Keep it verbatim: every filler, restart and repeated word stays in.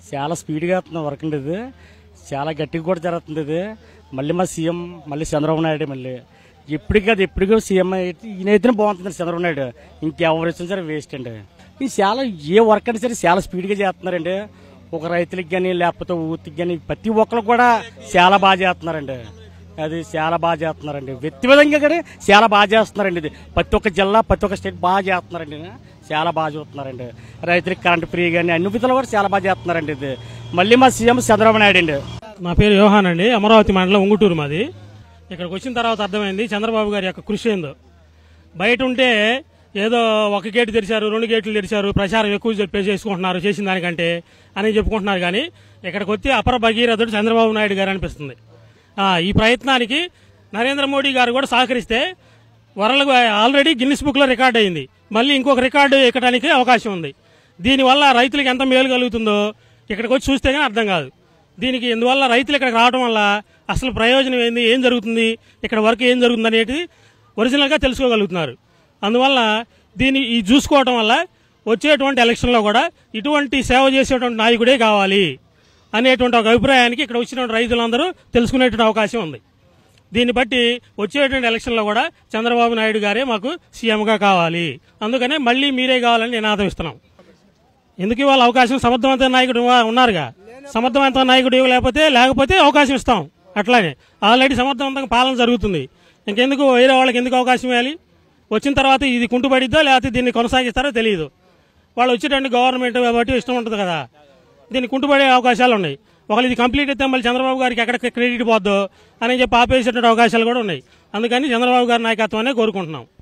చాలా స్పీడ్గా అవుతుంది వర్క్ అండి. ఇది చాలా గట్టిగా కూడా జరుగుతుంది. ఇది మళ్ళీ మా సీఎం మళ్ళీ చంద్రబాబు నాయుడు మళ్ళీ ఎప్పటికి కాదు ఎప్పటికీ సీఎం ఈయనైతేనే బాగుంటుంది చంద్రబాబు నాయుడు. ఇంకెవరు వచ్చినా సరే వేస్ట్ అండి. ఇది చాలా ఏ వర్క్ అయినా సరే చాలా స్పీడ్గా చేస్తున్నారండి. ఒక రైతులకి కానీ లేకపోతే ఊరికి కానీ ప్రతి ఒక్కరు కూడా చాలా బాగా చేస్తున్నారండి. అది చాలా బాగా చేస్తున్నారండి. వ్యక్తిగతంగా కానీ చాలా బాగా చేస్తున్నారండి. ఇది ప్రతి ఒక్క జిల్లా ప్రతి ఒక్క స్టేట్ బాగా చేస్తున్నారండి. చాలా బాగా చూస్తున్నారండి. రైతులకు కరెంట్ ఫ్రీ కానీ అన్ని విధాలు కూడా చాలా బాగా చేస్తున్నారండి. ఇది మళ్ళీ మా సీఎం చంద్రబాబు నాయుడు అండి. నా పేరు యోహాన్ అండి. అమరావతి మండలం ఉంగుటూరు మాది. ఇక్కడికి వచ్చిన తర్వాత అర్థమైంది చంద్రబాబు గారి యొక్క కృషి ఏందో. బయట ఉంటే ఏదో ఒక గేటు తెరిచారు, రెండు గేట్లు తెరిచారు, ప్రచారం ఎక్కువ చెప్పే చేసుకుంటున్నారు చేసిన దానికంటే అని చెప్పుకుంటున్నారు. కానీ ఇక్కడికి వచ్చి అపర భగీరథుడు చంద్రబాబు నాయుడు గారు అనిపిస్తుంది. ఈ ప్రయత్నానికి నరేంద్ర మోడీ గారు కూడా సహకరిస్తే వరల్డ్ ఆల్రెడీ గిన్నిస్ బుక్ లో రికార్డ్ అయింది. మళ్ళీ ఇంకొక రికార్డు ఎక్కడానికి అవకాశం ఉంది. దీనివల్ల రైతులకు ఎంత మేలు కలుగుతుందో ఇక్కడికి వచ్చి చూస్తే కానీ అర్థం కాదు. దీనికి ఇందువల్ల రైతులు ఇక్కడికి రావడం వల్ల అసలు ప్రయోజనం ఏంది, ఏం జరుగుతుంది, ఇక్కడ వర్క్ ఏం జరుగుతుంది అనేది ఒరిజినల్గా తెలుసుకోగలుగుతున్నారు. అందువల్ల దీన్ని ఈ చూసుకోవడం వల్ల వచ్చేటువంటి ఎలక్షన్లో కూడా ఇటువంటి సేవ చేసేటువంటి నాయకుడే కావాలి అనేటువంటి ఒక అభిప్రాయానికి ఇక్కడ వచ్చిన రైతులందరూ తెలుసుకునేటువంటి అవకాశం ఉంది. దీన్ని బట్టి వచ్చేటువంటి ఎలక్షన్లో కూడా చంద్రబాబు నాయుడు గారే మాకు సీఎంగా కావాలి, అందుకనే మళ్ళీ మీరే కావాలని నినాదం ఇస్తున్నాం. ఎందుకు ఇవాళ అవకాశం సమర్థవంతమైన నాయకుడు ఉన్నారుగా, సమర్థవంతమైన నాయకుడు ఇవ్వలేకపోతే లేకపోతే అవకాశం ఇస్తాం. అట్లానే ఆల్రెడీ సమర్థవంతంగా పాలన జరుగుతుంది. ఇంకెందుకు వేరే వాళ్ళకి ఎందుకు అవకాశం ఇవ్వాలి? వచ్చిన తర్వాత ఇది కుంటుపడిద్దో లేకపోతే దీన్ని కొనసాగిస్తారో తెలియదు. వాళ్ళు వచ్చేటువంటి గవర్నమెంట్ బట్టి ఇష్టం ఉంటుంది కదా, దీన్ని కుంటుపడే అవకాశాలు ఉన్నాయి. ఒకళ్ళు ఇది కంప్లీట్ అయితే మళ్ళీ చంద్రబాబు గారికి ఎక్కడ క్రెడిట్ పోద్దో అని చెప్పి ఆపేసేటువంటి అవకాశాలు కూడా ఉన్నాయి. అందుకని చంద్రబాబు గారి నాయకత్వాన్ని కోరుకుంటున్నాం.